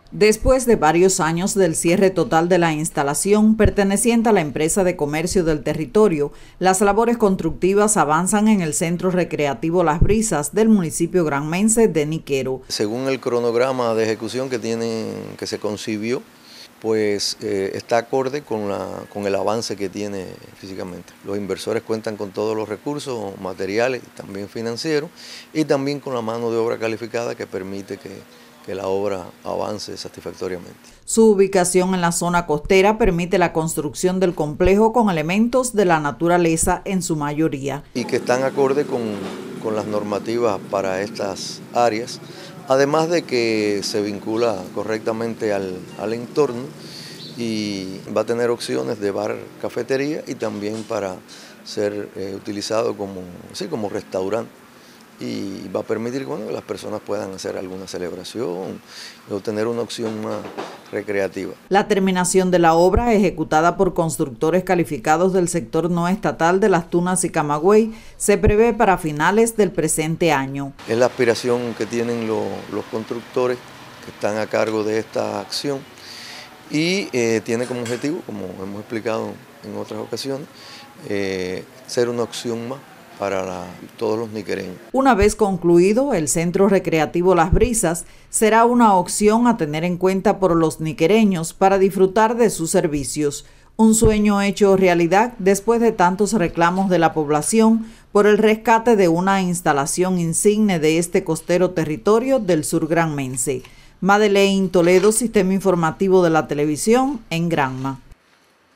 Después de varios años del cierre total de la instalación perteneciente a la empresa de comercio del territorio, las labores constructivas avanzan en el Centro Recreativo Las Brisas del municipio granmense de Niquero. Según el cronograma de ejecución que se concibió, pues está acorde con el avance que tiene físicamente. Los inversores cuentan con todos los recursos materiales y también financieros, y también con la mano de obra calificada que permite que la obra avance satisfactoriamente. Su ubicación en la zona costera permite la construcción del complejo con elementos de la naturaleza en su mayoría. Y que están acorde con las normativas para estas áreas, además de que se vincula correctamente al entorno y va a tener opciones de bar, cafetería y también para ser utilizado como restaurante. Y va a permitir que las personas puedan hacer alguna celebración o tener una opción más recreativa. La terminación de la obra, ejecutada por constructores calificados del sector no estatal de Las Tunas y Camagüey, se prevé para finales del presente año. Es la aspiración que tienen los constructores que están a cargo de esta acción y tiene como objetivo, como hemos explicado en otras ocasiones, ser una opción más para todos los niquereños. Una vez concluido, el Centro Recreativo Las Brisas será una opción a tener en cuenta por los niquereños para disfrutar de sus servicios. Un sueño hecho realidad después de tantos reclamos de la población por el rescate de una instalación insigne de este costero territorio del sur granmense. Madeleine Toledo, Sistema Informativo de la Televisión en Granma.